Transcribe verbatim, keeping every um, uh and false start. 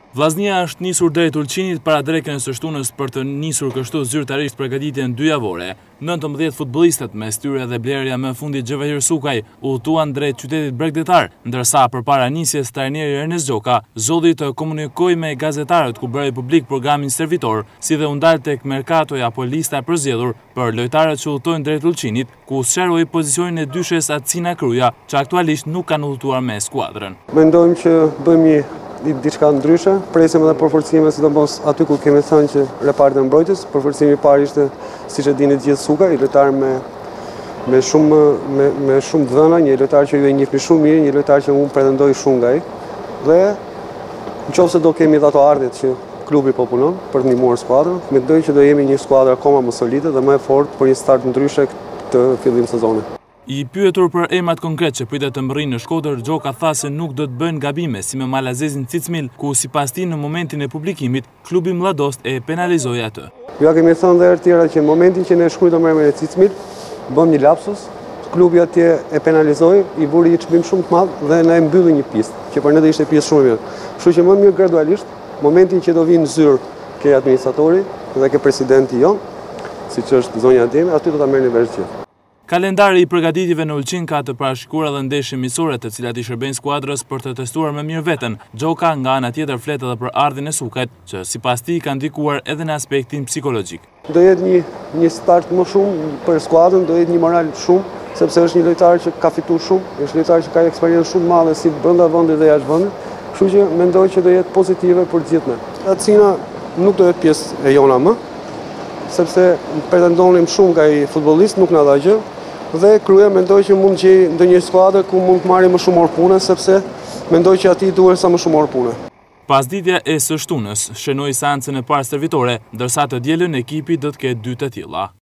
Vllaznia është nisur drejt Ulqinit para drekën së shtunës për të nisur kështu zyrtarisht përgatitjen dy javore. nëntëmbëdhjetë futbollistët, mes tyre dhe blerja më fundit Xhavahir Sukaj, udhëtuan drejt qytetit bregdetar, ndërsa përpara nisjes trajneri Ernest Gjoka zolli të komunikojë me gazetarët ku bëri publik programin servitor, si dhe u ndal tek merkatoja apo lista e përzgjedhur për lojtarët që udhëtojnë drejt Ulqinit, ku sqaroi pozicionin e dyshes Acina Kryja, që aktualisht nuk kanë udhëtuar me skuadrën. Mendojmë që bëjmë diçka ndryshe, presim edhe përforcime, sidomos aty ku kemi thënë që repartin e mbrojtjes. Përforcimi i parë ishte, siç e dini gjithë, Suka, i lojtar me me shumë me, me shumë dhëna, një lojtar që ju e njihni shumë mirë, një lojtar që unë pretendoj shumë nga ai. Dhe nëse do kemi ato ardhjet që klubi po punon për të ndihmuar skuadrën, mendoj që do jemi një skuadër akoma më solide dhe më e fortë për një start ndryshe këtë fillim sezoni. I pyetur për emrat konkret që pritet të mbërrinë në Shkodër, Gjoka tha se nuk do të bëjnë gabime si me Malazezin Cicmil, ku sipas tij në momentin e publikimit, klubi Mlladost e penalizoi atë. Ja kemi thënë dhe herë tjera që në momentin që ne shkruajmë emrin e Cicmil, bëm një lapsus, klubi atje e penalizoi, i vuri një çmim shumë të madh dhe na e mbylli një pistë, që për ne do ishte pjesë shumë e mirë. Kështu që më mirë gradualisht, momentin që do vinë zyrë ke administratori dhe ke presidenti jon, siç është zonja Ademi, aty do ta merrni vesh gjithë. Kalendari i përgatitjeve në Ulqin ka të parashikuar edhe ndeshje miqësore, të cilat i shërbejnë skuadrës për të testuar më mirë veten. Gjoka nga ana tjetër flet edhe për ardhin e Sukajt, që sipas tij ka ndikuar edhe në aspektin psikologjik. Do jetë një një start më shumë për skuadrën, do jetë një moral shumë, sepse është një lojtar që ka fituar shumë, është një lojtar që ka eksperiencë shumë madhe si brenda vendit dhe jashtë vendit, kështu që mendoj që do jetë pozitive për të gjithë ne. Acina nuk do jetë pjesë e jona më, sepse pretendonim shumë nga ai futbollist, nuk na dha gjë. Dhe Kryja mendoj që mund të gjejë ndonjë skuadër ku mund të marrë më shumë orë pune, sepse mendoj që atij duhet sa më shumë orë pune. Pasditja e së shtunës shënoi seancën e parë servitore, ndërsa të dielën ekipi do të ketë dy të tilla.